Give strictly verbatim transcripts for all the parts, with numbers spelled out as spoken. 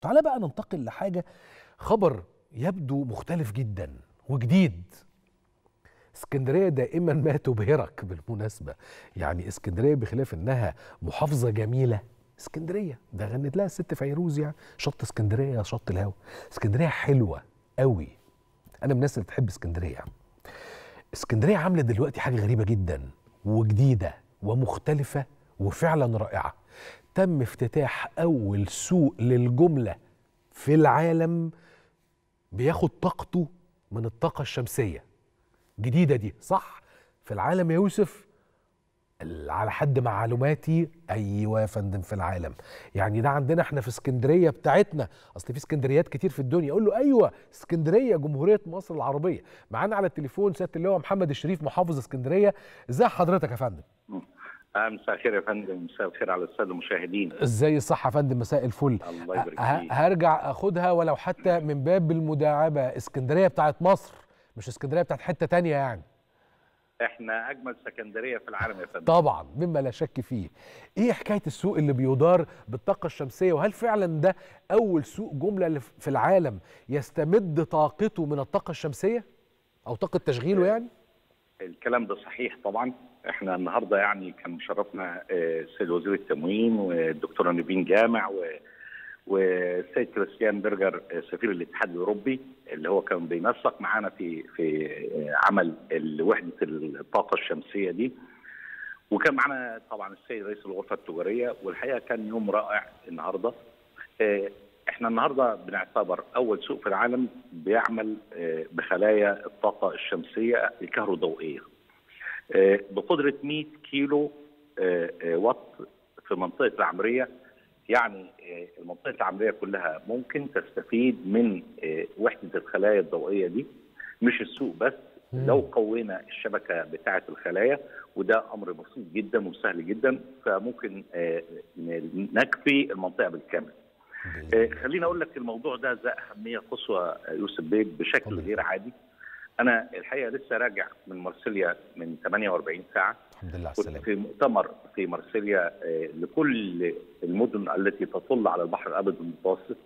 تعالى بقى ننتقل لحاجة، خبر يبدو مختلف جدا وجديد. اسكندرية دائما ما تبهرك بالمناسبة، يعني اسكندرية بخلاف انها محافظة جميلة، اسكندرية ده غنت لها الست فيروز، يعني شط اسكندرية شط الهوا. اسكندرية حلوة قوي، انا من الناس اللي بتحب اسكندرية. اسكندرية عاملة دلوقتي حاجة غريبة جدا وجديدة ومختلفة وفعلا رائعة. تم افتتاح اول سوق للجملة في العالم بياخد طاقته من الطاقة الشمسية. جديدة دي صح؟ في العالم يا يوسف؟ على حد معلوماتي ايوه يا فندم في العالم. يعني ده عندنا احنا في اسكندريه بتاعتنا، اصل في اسكندريات كتير في الدنيا. اقول له ايوه اسكندريه جمهوريه مصر العربيه. معانا على التليفون سياده اللواء محمد الشريف محافظ اسكندريه. ازي حضرتك يا فندم؟ مساء الخير يا فندم، مساء الخير على الساده المشاهدين. ازاي الصحه يا فندم؟ مساء الفل. الله يبارك فيك. هرجع اخدها ولو حتى من باب المداعبه، اسكندريه بتاعت مصر مش اسكندريه بتاعت حته تانية يعني. احنا اجمل سكندريه في العالم يا فندم. طبعا مما لا شك فيه. ايه حكايه السوق اللي بيدار بالطاقه الشمسيه، وهل فعلا ده اول سوق جمله في العالم يستمد طاقته من الطاقه الشمسيه او طاقه تشغيله يعني؟ الكلام ده صحيح طبعا. احنا النهارده يعني كان مشرفنا السيد وزير التموين والدكتوره نيفين جامع و والسيد كريستيان برجر سفير الاتحاد الاوروبي اللي هو كان بينسق معانا في في عمل وحده الطاقه الشمسيه دي، وكان معانا طبعا السيد رئيس الغرفه التجاريه، والحقيقه كان يوم رائع النهارده. احنا النهارده بنعتبر اول سوق في العالم بيعمل بخلايا الطاقه الشمسيه الكهروضوئيه بقدره مئة كيلو وات في منطقه العمريه. يعني المنطقه العمريه كلها ممكن تستفيد من وحده الخلايا الضوئيه دي، مش السوق بس. لو قوينا الشبكه بتاعه الخلايا، وده امر بسيط جدا وسهل جدا، فممكن نكفي المنطقه بالكامل. خليني اقول لك الموضوع ده ذا اهميه قصوى يوسف بيه بشكل غير عادي. انا الحقيقه لسه راجع من مرسيليا من ثمانية وأربعين ساعه. الحمد لله على كنت السلامه. في مؤتمر في مرسيليا لكل المدن التي تطل على البحر الابيض المتوسط،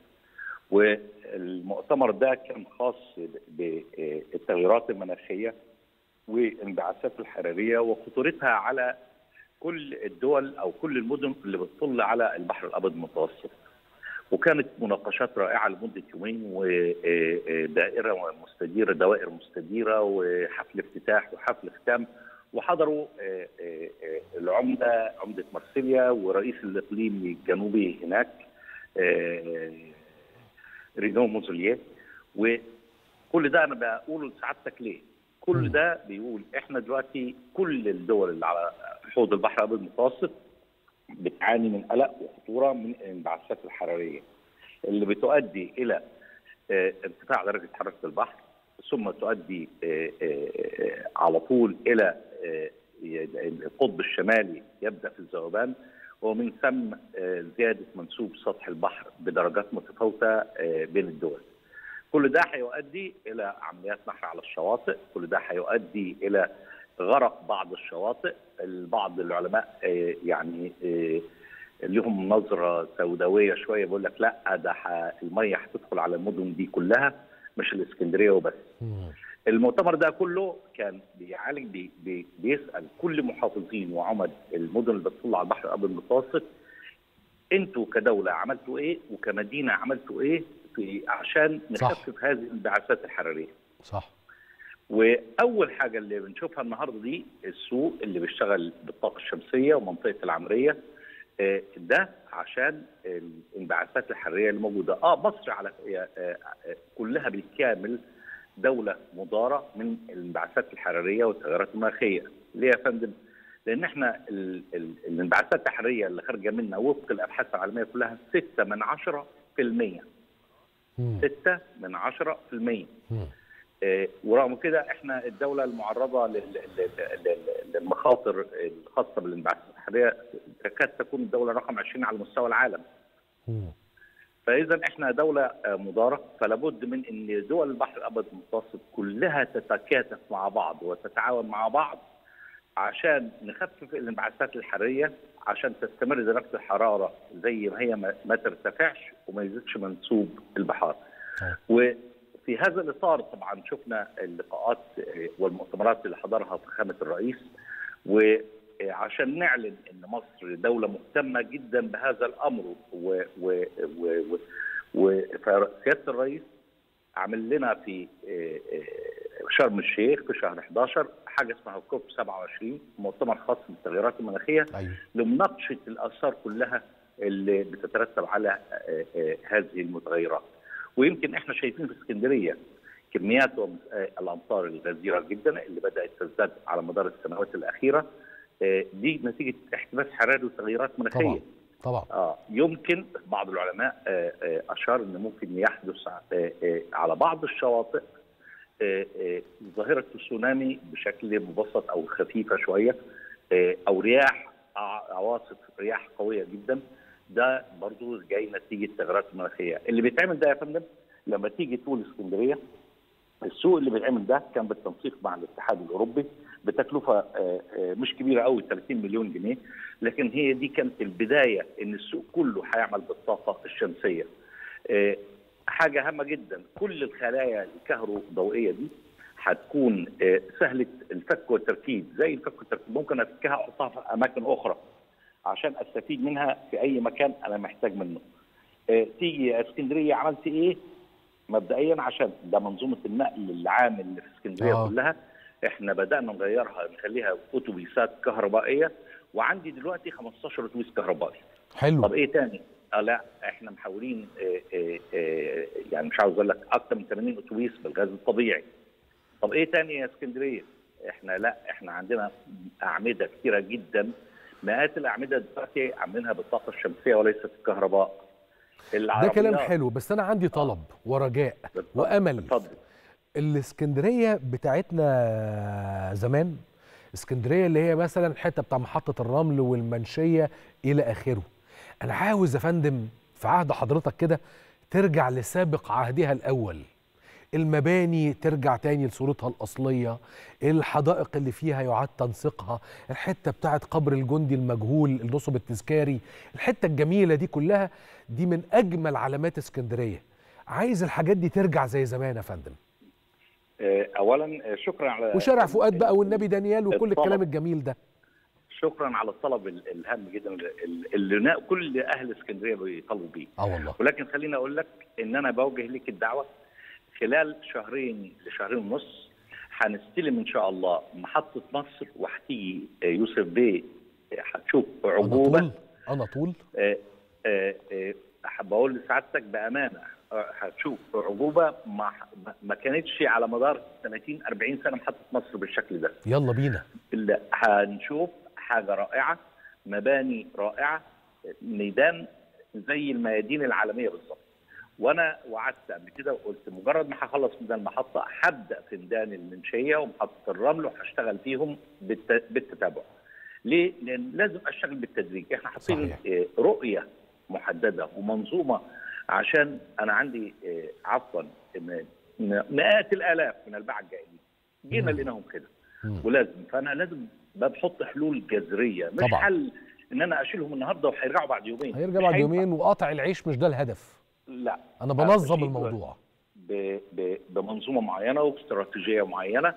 والمؤتمر ده كان خاص بالتغيرات المناخيه والانبعاثات الحراريه وخطورتها على كل الدول او كل المدن اللي بتطل على البحر الابيض المتوسط. وكانت مناقشات رائعه لمده يومين، ودائره مستديره دوائر مستديره وحفل افتتاح وحفل ختام، وحضروا العمده عمده مرسيليا ورئيس الاقليم الجنوبي هناك رينو موزوليه. وكل ده انا بقوله لسعادتك ليه؟ كل ده بيقول احنا دلوقتي كل الدول اللي على حوض البحر الابيض المتوسط بتعاني من قلق وخطوره من الانبعاثات الحراريه اللي بتؤدي الى ارتفاع درجه حراره البحر، ثم تؤدي على طول الى القطب الشمالي يبدا في الذوبان، ومن ثم زياده منسوب سطح البحر بدرجات متفاوته بين الدول. كل ده هيؤدي الى عمليات نحر على الشواطئ، كل ده هيؤدي الى غرق بعض الشواطئ. بعض العلماء يعني لهم نظره سوداويه شويه، بيقول لك لا ده الميه هتدخل على المدن دي كلها مش الاسكندريه وبس. المؤتمر ده كله كان بيعالج بي بي بيسال كل محافظين وعمد المدن اللي بتطل على البحر الابيض المتوسط، انتوا كدوله عملتوا ايه وكمدينه عملتوا ايه في عشان نخفف هذه الانبعاثات الحراريه. صح. واول حاجه اللي بنشوفها النهارده دي السوق اللي بيشتغل بالطاقه الشمسيه ومنطقه العمريه، ده عشان الانبعاثات الحراريه اللي موجوده. اه مصر على كلها بالكامل دوله مضاره من الانبعاثات الحراريه والتغيرات المناخيه. ليه يا فندم؟ لان احنا الانبعاثات الحراريه اللي خارجه منا وفق الابحاث العالميه كلها ستة من عشرة في المية. ستة من عشرة في المية. ورغم كده احنا الدوله المعرضه للمخاطر الخاصه بالانبعاثات الحراريه تكاد تكون الدوله رقم عشرين على مستوى العالم. فاذا احنا دوله مضاره، فلا بد من ان دول البحر الابيض المتوسط كلها تتكاتف مع بعض وتتعاون مع بعض عشان نخفف الانبعاثات الحراريه، عشان تستمر درجه الحراره زي ما هي ما ترتفعش وما يزيدش منسوب البحار. وفي هذا الاطار طبعا شفنا اللقاءات والمؤتمرات اللي حضرها فخامه الرئيس، وعشان نعلن ان مصر دوله مهتمه جدا بهذا الامر، وسياده الرئيس عمل لنا في شرم الشيخ في شهر احد عشر حاجه اسمها كوب سبعة وعشرين، مؤتمر خاص بالتغيرات المناخيه. أيوة. لمناقشه الاثار كلها اللي بتترتب على هذه المتغيرات. ويمكن احنا شايفين في اسكندريه كميات الامطار الغزيره جدا اللي بدات تزداد على مدار السنوات الاخيره، دي نتيجه احتباس حراري وتغيرات مناخيه. طبعا طبعا. آه يمكن بعض العلماء آه آه اشار ان ممكن يحدث آه آه على بعض الشواطئ آه آه ظاهره التسونامي بشكل مبسط او خفيفه شويه، آه او رياح عواصف رياح قويه جدا. ده برضو جاي نتيجه التغيرات المناخيه. اللي بيتعمل ده يا فندم لما تيجي تقول اسكندريه، السوق اللي بيتعمل ده كان بالتنسيق مع الاتحاد الاوروبي بتكلفه مش كبيره قوي ثلاثين مليون جنيه، لكن هي دي كانت البدايه ان السوق كله هيعمل بالطاقه الشمسيه. حاجه هامه جدا، كل الخلايا الكهروضوئيه دي هتكون سهله الفك والتركيب، زي الفك والتركيب ممكن افكها احطها في اماكن اخرى عشان استفيد منها في اي مكان انا محتاج منه. تيجي يا اسكندريه عملت ايه؟ مبدئيا عشان ده منظومه النقل العام اللي في اسكندريه آه. كلها احنا بدانا نغيرها نخليها اتوبيسات كهربائيه، وعندي دلوقتي خمستاشر اتوبيس كهربائي. حلو. طب ايه تاني؟ آه لا احنا محاولين آه آه آه يعني مش عاوز اقول لك اكثر من ثمانين اتوبيس بالغاز الطبيعي. طب ايه تاني يا اسكندريه؟ احنا لا احنا عندنا اعمده كثيره جدا، مئات الاعمده دلوقتي عاملينها بالطاقه الشمسيه وليست الكهرباء. ده كلام حلو، بس انا عندي طلب ورجاء وامل. اتفضل. الاسكندريه بتاعتنا زمان، اسكندريه اللي هي مثلا الحته بتاع محطه الرمل والمنشيه الى اخره، انا عاوز يا فندم في عهد حضرتك كده ترجع لسابق عهدها الاول، المباني ترجع تاني لصورتها الاصليه، الحدائق اللي فيها يعاد تنسيقها، الحته بتاعت قبر الجندي المجهول النصب التذكاري، الحته الجميله دي كلها، دي من اجمل علامات اسكندريه. عايز الحاجات دي ترجع زي زمان يا فندم. اولا شكرا على وشارع فؤاد بقى والنبي دانيال وكل الطلب. الكلام الجميل ده. شكرا على الطلب الهام جدا اللي كل اهل اسكندريه بيطلبوا بيه. اه والله. ولكن خليني اقول لك ان انا بوجه لك الدعوه خلال شهرين لشهرين ونص هنستلم ان شاء الله محطه مصر، وهتيجي يوسف بيه هتشوف عجوبه. انا طول انا طول آه آه آه بقول لسعادتك بامانه هتشوف عجوبه ما ما كانتش على مدار ثلاثين أربعين سنه محطه مصر بالشكل ده. يلا بينا. هنشوف حاجه رائعه، مباني رائعه، ميدان زي الميادين العالميه بالظبط. وانا وعدت قبل كده وقلت مجرد ما هخلص ميدان المحطه هبدا في ميدان المنشيه ومحطه الرمل وهشتغل فيهم بالتتابع. ليه؟ لان لازم اشتغل بالتدريج، احنا حاطين رؤيه محدده ومنظومه، عشان انا عندي عفوا مئات الالاف من الباعة الجائلين جينا لقيناهم كده، ولازم فانا لازم بحط حلول جذريه، مش طبعا. حل ان انا اشيلهم النهارده وهيرجعوا بعد يومين، هيرجع بعد يومين وقاطع العيش مش ده الهدف. لا، انا بنظم الموضوع ب... ب... بمنظومه معينه وباستراتيجيه معينه،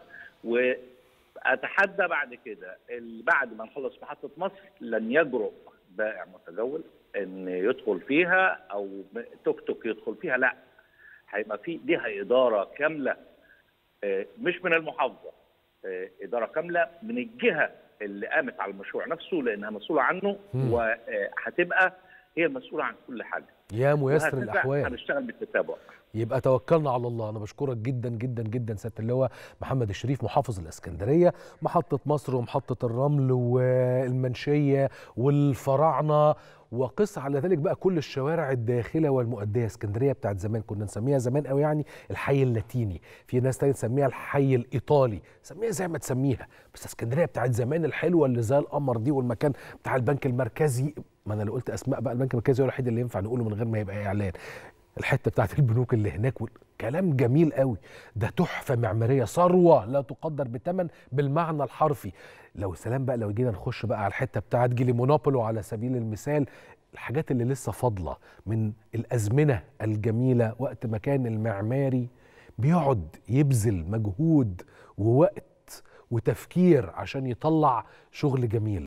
واتحدى بعد كده بعد ما نخلص محطه مصر لن يجرؤ بائع متجول ان يدخل فيها او توك توك يدخل فيها، لا، هيبقى في ليها اداره كامله مش من المحافظه، اداره كامله من الجهه اللي قامت على المشروع نفسه لانها مسؤوله عنه، وهتبقى هي المسؤوله عن كل حاجه. يا ميسر الاحوال هنشتغل بالتتابع. يبقى توكلنا على الله. انا بشكرك جدا جدا جدا سياده اللواء محمد الشريف محافظ الاسكندريه. محطه مصر ومحطه الرمل والمنشيه والفراعنه، وقس على ذلك بقى كل الشوارع الداخله والمؤديه. اسكندريه بتاعت زمان كنا نسميها زمان قوي يعني الحي اللاتيني، في ناس تانية تسميها الحي الايطالي، سميها زي ما تسميها، بس اسكندريه بتاعت زمان الحلوه اللي زي القمر دي، والمكان بتاع البنك المركزي. ما انا لو قلت اسماء بقى البنك المركزي هو الوحيد اللي ينفع نقوله من غير ما يبقى اعلان. الحته بتاعت البنوك اللي هناك، كلام جميل قوي. ده تحفه معماريه، ثروه لا تقدر بثمن بالمعنى الحرفي. لو سلام بقى لو جينا نخش بقى على الحته بتاعت جيلي مونوبولو على سبيل المثال، الحاجات اللي لسه فاضله من الازمنه الجميله، وقت ما كان المعماري بيقعد يبذل مجهود ووقت وتفكير عشان يطلع شغل جميل.